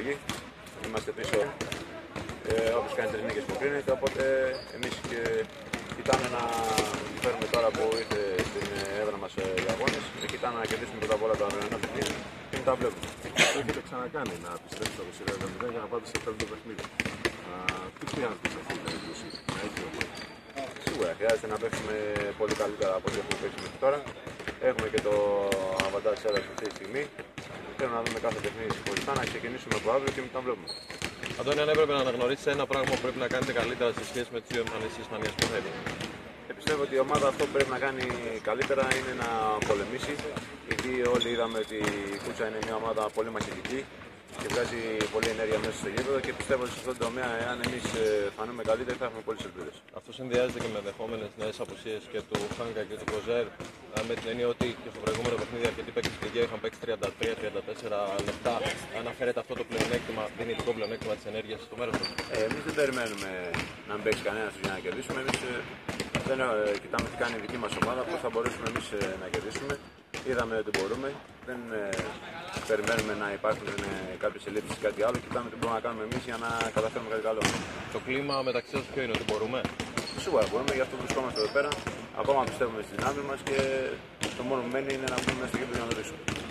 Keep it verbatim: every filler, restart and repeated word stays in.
επιλογή. Είμαστε πίσω ε, όπως κάνει τρεις νίκες που κρίνεται, οπότε εμείς και κοιτάμε να φέρουμε τώρα που ήρθε στην έδρα μας οι αγώνες και κοιτάμε να κερδίσουμε πρώτα απ' όλα τα αυριανά παιχνίδια και μετά βλέπουμε. Το έχετε ξανακάνει να επιστρέψετε από σειρά μηδέν για να πάτε σε πέμπτο παιχνίδι. Τι χρειάζεται σε αυτή την περίπτωση να έχει ο Πάοκ? Σίγουρα χρειάζεται να παίξουμε πολύ καλύτερα από ό,τι έχουμε παίξει μέχρι τώρα. Έχουμε και το αβαντάζ της έδρας αυτή τη στιγμή. Θέλω να δούμε κάθε παιχνίδι ξεχωριστά, να ξεκινήσουμε από αύριο και μετά βλέπουμε. Αντώνη, αν έπρεπε να αναγνωρίσετε ένα πράγμα που πρέπει να κάνετε καλύτερα σε σχέση με τις δύο εμφανίσεις της Ισπανίας, ποιο θα είναι? Και πιστεύω ότι η ομάδα αυτό που πρέπει να κάνει καλύτερα είναι να πολεμήσει. Γιατί όλοι είδαμε ότι η Κούτσα είναι μια ομάδα πολύ μαχητική και βγάζει πολλή ενέργεια μέσα στο γήπεδο και πιστεύω ότι σε αυτόν τον τομέα, εάν εμείς φανούμε καλύτεροι, θα έχουμε πολλές ελπίδες. Αυτό συνδυάζεται και με ενδεχόμενες νέες απουσίες και του Χάγκα και του Κοζέρ, με την έννοια ότι και στο προηγούμενο παιχνίδι αρκετοί παίκτες της Λιγκαία είχαν παίξει τριάντα τρία τριάντα τέσσερα λεπτά. Αναφέρεται αυτό το πλεονέκτημα, δυνητικό πλεονέκτημα της ενέργειας στο μέρος του. Ε, εμείς δεν περιμένουμε να μην παίξει κανένας για να κερδίσουμε. Εμείς δεν ε, κοιτάμε τι κάνει η δική μας ομάδα, πώς θα μπορέσουμε εμείς ε, να κερδίσουμε. Είδαμε ότι μπορούμε. Δεν ε, περιμένουμε να υπάρχουν ε, κάποιες ελλείψεις ή κάτι άλλο. Κοιτάμε τι μπορούμε να κάνουμε εμείς για να καταφέρουμε κάτι καλό. Το κλίμα μεταξύ σας ποιο είναι, ότι μπορούμε? Σίγουρα μπορούμε, γι' αυτό βρισκόμαστε εδώ πέρα. Ακόμα πιστεύουμε στις δυνάμεις μας και το μόνο που μένει είναι να μπούμε μέσα στο γήπεδο για να το δείξουμε.